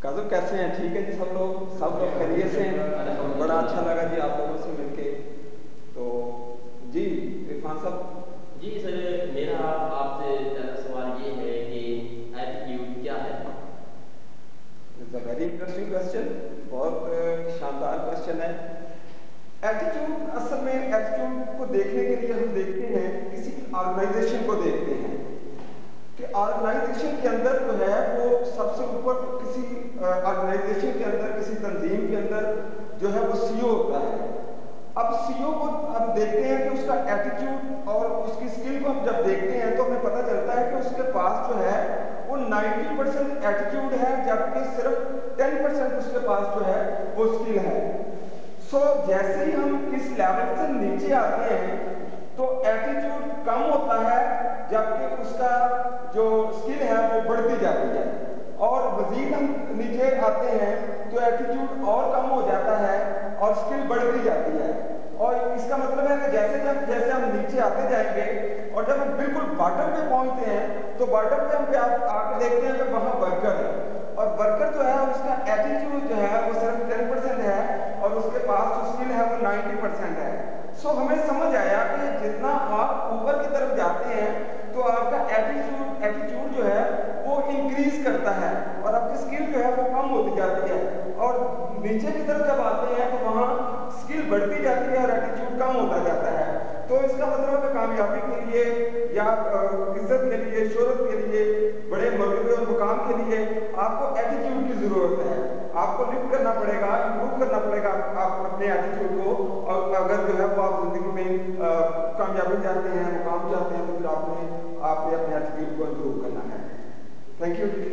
काजब कैसे हैं? ठीक है जी, सब लोग खैरियत से हैं। बड़ा अच्छा लगा जी आप लोगों से मिलके। तो जी इरफान साहब। जी सर, मेरा आपसे पहला सवाल ये है कि एटीट्यूड क्या है? It's a very interesting question, बहुत शानदार क्वेश्चन है। एटीट्यूड, असल में एटीट्यूड को देखने के लिए हम देखते हैं किसी ऑर्गेनाइजेशन को देखते हैं कि ऑर्गेनाइजेशन के अंदर जो है वो सबसे ऊपर किसी ऑर्गेनाइजेशन के अंदर, किसी तंजीम के अंदर जो है वो सीईओ होता है। अब सीईओ को हम देखते हैं कि उसका एटीट्यूड और उसकी स्किल को हम जब देखते हैं तो हमें पता चलता है कि उसके पास जो है वो 90% एटीट्यूड है, जबकि सिर्फ 10% उसके पास जो है वो स्किल है। सो जैसे ही हम इस लेवल से नीचे आते हैं तो एटीट्यूड कम होता है, जबकि उसका जो स्किल है वो बढ़ती जाती है। और मजीद हम नीचे आते हैं तो एटीट्यूड और कम हो जाता है और स्किल बढ़ती जाती है। और इसका मतलब है कि जैसे हम नीचे आते जाएंगे और जब हम बिल्कुल बॉटम पे पहुंचते हैं तो बॉटम पे हम आके देखते हैं कि वहां वर्कर है, और वर्कर जो है उसका एटीट्यूड जो है वो सिर्फ 10% है और उसके पास जो स्किल है वो 90% है। सो हमें समझ आया कि जितना आप ऊपर की तरफ जाते हैं तो आपका एटीट्यूड जो है वो इंक्रीज करता है और आपकी स्किल जो है वो कम होती जाती है, और नीचे की तरफ जब आते हैं तो वहाँ स्किल बढ़ती जाती है और एटीट्यूड कम होता जाता है। तो इसका मतलब है कामयाबी के लिए या इज्जत के लिए, शोहरत के लिए, बड़े मर्तबे और मुकाम के लिए आपको एटीट्यूड की जरूरत है। आपको लिफ्ट करना पड़ेगा, इम्प्रूव करना पड़ेगा आप अपने एटीट्यूड को। और अगर जो है वो आप जिंदगी में कामयाबी चाहते हैं, मुकाम चाहते हैं, तो फिर आपने अपने एटीट्यूड को इम्प्रूव करना है। Thank you.